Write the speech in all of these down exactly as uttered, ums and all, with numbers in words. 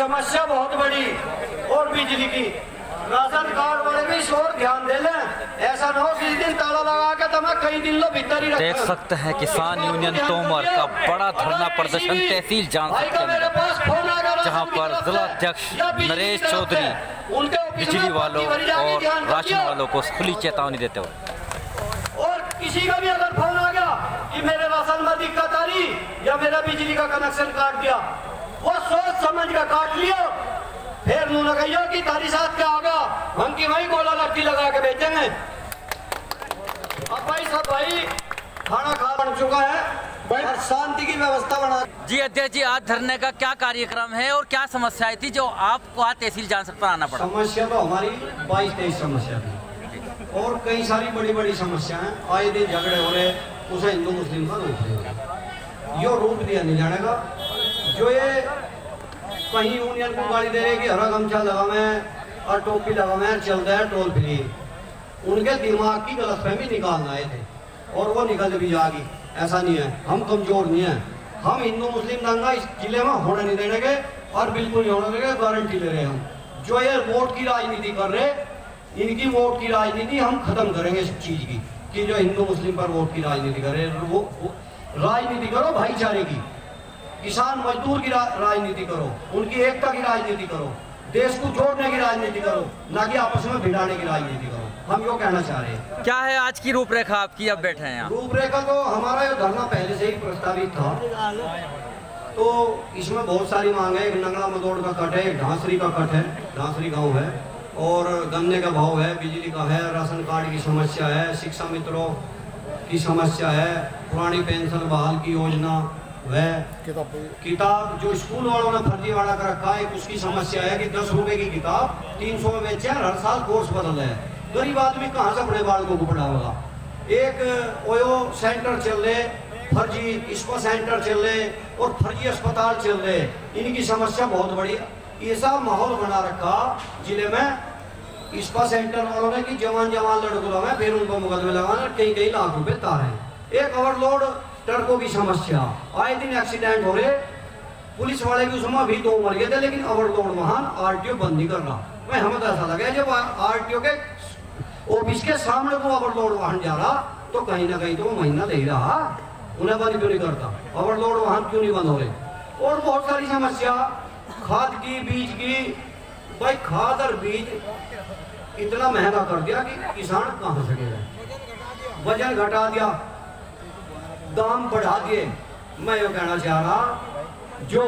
समस्या बहुत बड़ी और बिजली की। राशन कार्ड वाले भी इस ओर ध्यान दे लें, ऐसा ना हो किसी दिन ताला लगा के तो मैं कई दिन लो भीतर ही। देख सकते हैं किसान यूनियन तोमर का बड़ा धरना प्रदर्शन तहसील जांसट के अंदर, जहां पर जिला अध्यक्ष नरेश चौधरी बिजली वालों और राशन वालों को खुली चेतावनी देते हुए। और किसी का भी अगर फोन आ गया कि मेरे राशन में दिक्कत आ रही या मेरा बिजली का कनेक्शन काट दिया, वो सोच समझ कर काट लियो, फिर उन्होंने कहियो कि तारी साथ क्या होगा, हम की वही गोला लट्टी लगा के बेचेंगे। अब भाई सब भाई खाना खा बन चुका है और शांति की व्यवस्था बना। जी अध्यक्ष जी, आज धरने का क्या कार्यक्रम है और क्या समस्याएं थी जो आपको आज तहसील जांसट पर आना पड़ा? समस्या तो हमारी बाईस तेईस समस्या थी और कई सारी बड़ी बड़ी समस्याएं, आए दिन झगड़े हो रहे, उसे हिंदू मुस्लिम का रूप दिया, यो रूप दिया नहीं जानेगा। जो ये कहीं यूनियन को गाली दे रहे कि हरा गमछा लगा मैं और टोपी लगा मैं चलता है टोल फ्री, उनके दिमाग की गलतफहमी निकालना आए थे और वो निकल भी जाएगी। ऐसा नहीं है, हम कमजोर नहीं है, हम हिंदू मुस्लिम दंगा इस जिले में होने नहीं देंगे और बिल्कुल नहीं होने देंगे, गारंटी ले रहे हम। जो ये वोट की राजनीति कर रहे, इनकी वोट की राजनीति हम खत्म करेंगे इस चीज की कि जो हिंदू मुस्लिम पर वोट की राजनीति करे। वो, वो राजनीति करो भाईचारे की, किसान मजदूर की रा, राजनीति करो, उनकी एकता की राजनीति करो, देश को जोड़ने की राजनीति करो, ना कि आपस में भिड़ाने की राजनीति करो। हम यो कहना चाह रहे हैं। क्या है आज की रूपरेखा आपकी, अब बैठे हैं यहाँ? रूपरेखा तो हमारा ये धरना पहले से ही प्रस्तावित था, तो इसमें बहुत सारी मांग है। एक नंगला मदोड़ का कट है, एक ढांसरी का कट है, ढांसरी गाँव है, और गन्ने का भाव है, बिजली का है, राशन कार्ड की समस्या है, शिक्षा मित्रों की समस्या है, पुरानी पेंशन बहाल की योजना, वह किताब जो स्कूल वालों ने फर्जी वाला कर रखा है, उसकी समस्या है कि दस रुपए की किताब तीन सौ में बेचे, हर साल कोर्स बदल रहे हैं, गरीब आदमी कहाँ से अपने बालकों को पढ़ाएगा। एक ओयो सेंटर चल रहे, फर्जी स्पा सेंटर चल रहे और फर्जी अस्पताल चल रहे, इनकी समस्या बहुत बड़ी। ऐसा माहौल बना रखा जिले में स्पा सेंटर वालों ने कि जवान जवान लड़कों में फिर उनको मुकदमे लगाना, कई कई लाख रुपए तारे। एक ओवरलोड ट्रकों की समस्या, आए दिन एक्सीडेंट हो रहे, पुलिस वाले की उसमें भी दो मर गए थे, लेकिन ओवरलोड वाहन आरटीओ बंद नहीं कर रहा। मैं हमें तो ऐसा लगा जब आरटीओ के ऑफिस के सामने को ओवरलोड वाहन जा रहा तो कहीं ना कहीं तो वो महीना दे रहा, उन्हें बंद क्यों नहीं करता, ओवरलोड वाहन क्यों नहीं बंद हो रहे। और बहुत सारी समस्या, खाद की, बीज की। भाई खाद और बीज इतना महंगा कर दिया कि किसान कहाँ से गए, वजन घटा दिया, दाम बढ़ा दिए। मैं ये कहना चाह रहा, जो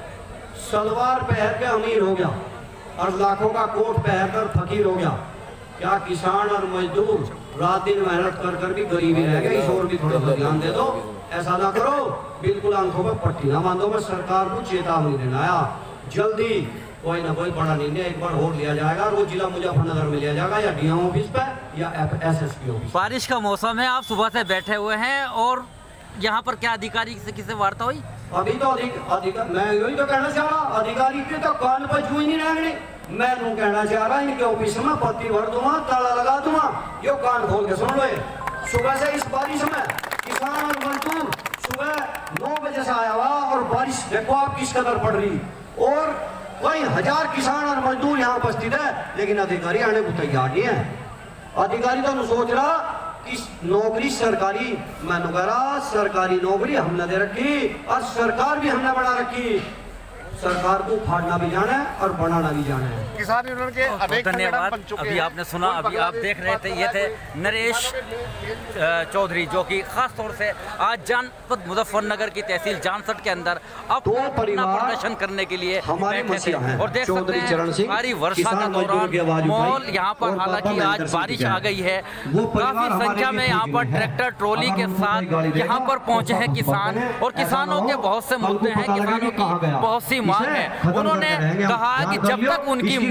सलवार पहन के अमीर हो गया और लाखों का कोट पहनकर फकीर हो गया, क्या किसान और मजदूर रात दिन मेहनत कर कर भी गरीबी रह गए? इस ओर भी थोड़ा सा ध्यान दे दो, ऐसा ना करो बिल्कुल आंखों में पट्टी ना बांधो। मैं सरकार को चेतावनी देना आया, जल्दी कोई ना कोई बड़ा निर्णय एक बार और लिया जाएगा और वो जिला मुजफ्फरनगर में लिया जाएगा, या डीएम ऑफिस पे या एसएसपी ऑफिस। बारिश का मौसम है, आप सुबह से बैठे हुए हैं और यहाँ पर क्या अधिकारी से किसी वार्ता हुई? अभी तो अधिक अधिकार मैं यही तो कहना चाह रहा, अधिकारी के तो कान पर छुई नहीं रहेंगे। मैं यूँ कहना चाह रहा, इनके ऑफिस में पत्ती भर दूंगा, ताला लगा दूंगा, यो कान खोल के सुन लो। सुबह से इस बारिश में किसान और मजदूर सुबह नौ बजे से आया हुआ और बारिश देखो आप किस कदर पड़ रही, और कई हजार किसान और मजदूर यहाँ उपस्थित है, लेकिन अधिकारी आने को तैयार नहीं है। अधिकारी तो सोच रहा कि नौकरी सरकारी, मैंने कह रहा सरकारी नौकरी हमने दे रखी और सरकार भी हमने बना रखी, सरकार को फाड़ना भी जाना है और बनाना भी जाना है। किसान यूनियन के अनेक धन्यवाद। अभी आपने सुना, अभी आप देख रहे थे, ये थे नरेश चौधरी, जो कि खास तौर से आज जानपद मुजफ्फरनगर की तहसील जांसट के अंदर अपना प्रदर्शन करने के लिए बैठे थे। और देख सकते हैं भारी वर्षा के दौरान माहौल यहाँ पर, हालांकि आज बारिश आ गई है, काफी संख्या में यहाँ पर ट्रैक्टर ट्रॉली के साथ यहाँ पर पहुंचे हैं किसान, और किसानों के बहुत से मुद्दे हैं, किसानों की बहुत सी मांग है। उन्होंने कहा कि जब तक उनकी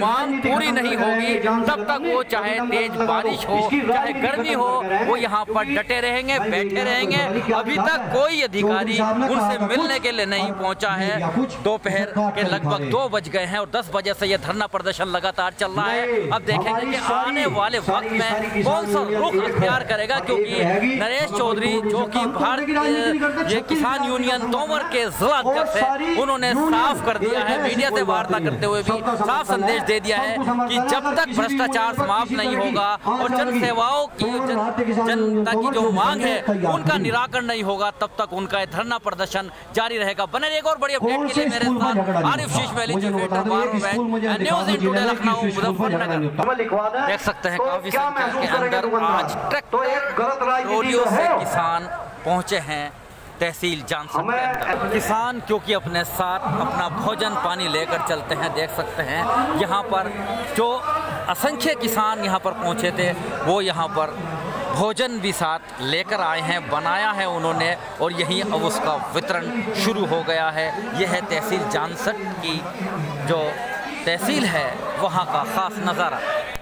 मांग पूरी नहीं होगी तब तक वो चाहे तेज बारिश हो चाहे गर्मी हो वो यहाँ पर डटे रहेंगे, बैठे रहेंगे। अभी तक कोई अधिकारी उनसे मिलने के लिए नहीं पहुंचा है। दोपहर के लगभग दो बज गए हैं और दस बजे से ये धरना प्रदर्शन लगातार चल रहा है। अब देखेंगे कि आने वाले वक्त में कौन सा रुख अख्तियार करेगा, क्योंकि नरेश चौधरी जो कि भारतीय ये किसान यूनियन तोमर के जिला अध्यक्ष है, उन्होंने साफ कर दिया है, मीडिया से वार्ता करते हुए भी साफ संदेश दे दिया है कि जब तक भ्रष्टाचार समाप्त नहीं होगा और जन सेवाओं की जन, जनता की जो मांग है उनका निराकरण नहीं होगा तब तक उनका धरना प्रदर्शन जारी रहेगा। बने रहिएगा और बड़ी अपडेट के लिए मेरे साथ Arif Sheeshmahali, chief editor bar news in today Lucknow Muzaffarnagar. देख सकते हैं काफी संख्या के अंदर आज ट्रैक्टरों से किसान पहुंचे हैं तहसील जानसठ के अंदर। किसान क्योंकि अपने साथ अपना भोजन पानी लेकर चलते हैं। देख सकते हैं यहाँ पर जो असंख्य किसान यहाँ पर पहुँचे थे वो यहाँ पर भोजन भी साथ लेकर आए हैं, बनाया है उन्होंने और यहीं अब उसका वितरण शुरू हो गया है। यह है तहसील जानसठ की जो तहसील है वहाँ का ख़ास नज़ारा।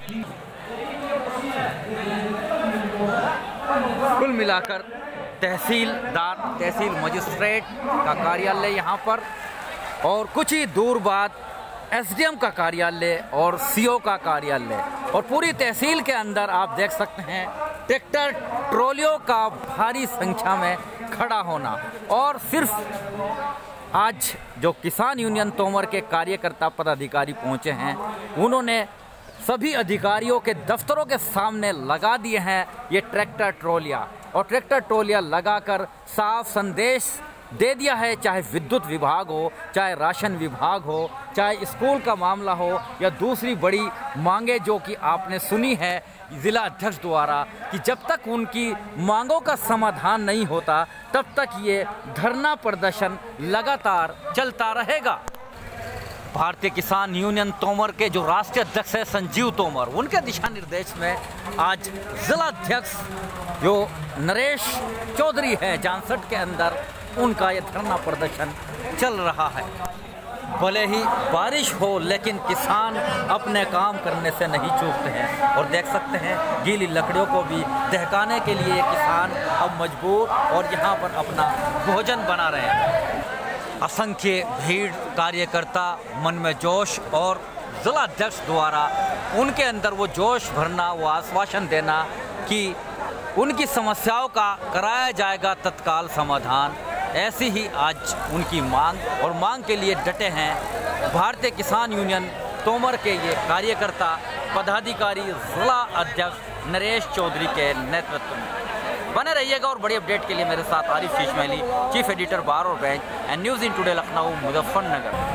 कुल मिलाकर तहसीलदार, तहसील मजिस्ट्रेट का कार्यालय यहाँ पर और कुछ ही दूर बाद एसडीएम का कार्यालय और सीओ का कार्यालय और पूरी तहसील के अंदर आप देख सकते हैं ट्रैक्टर ट्रॉलियों का भारी संख्या में खड़ा होना। और सिर्फ आज जो किसान यूनियन तोमर के कार्यकर्ता पदाधिकारी पहुँचे हैं उन्होंने सभी अधिकारियों के दफ्तरों के सामने लगा दिए हैं ये ट्रैक्टर ट्रॉलियाँ और ट्रैक्टर ट्रॉलियाँ लगाकर साफ संदेश दे दिया है, चाहे विद्युत विभाग हो, चाहे राशन विभाग हो, चाहे स्कूल का मामला हो या दूसरी बड़ी मांगे जो कि आपने सुनी है ज़िला अध्यक्ष द्वारा कि जब तक उनकी मांगों का समाधान नहीं होता तब तक ये धरना प्रदर्शन लगातार चलता रहेगा। भारतीय किसान यूनियन तोमर के जो राष्ट्रीय अध्यक्ष है संजीव तोमर, उनके दिशा निर्देश में आज जिला अध्यक्ष जो नरेश चौधरी है जानसठ के अंदर उनका ये धरना प्रदर्शन चल रहा है। भले ही बारिश हो लेकिन किसान अपने काम करने से नहीं चूकते हैं और देख सकते हैं गीली लकड़ियों को भी दहकाने के लिए किसान अब मजबूर और यहाँ पर अपना भोजन बना रहे हैं। असंख्य भीड़, कार्यकर्ता, मन में जोश और जिला अध्यक्ष द्वारा उनके अंदर वो जोश भरना, वो आश्वासन देना कि उनकी समस्याओं का कराया जाएगा तत्काल समाधान, ऐसी ही आज उनकी मांग और मांग के लिए डटे हैं भारतीय किसान यूनियन तोमर के ये कार्यकर्ता पदाधिकारी जिला अध्यक्ष नरेश चौधरी के नेतृत्व में। बने रहिएगा और बड़ी अपडेट के लिए मेरे साथ Arif Sheeshmahali, chief editor bar और bench and news in today Lucknow Muzaffarnagar.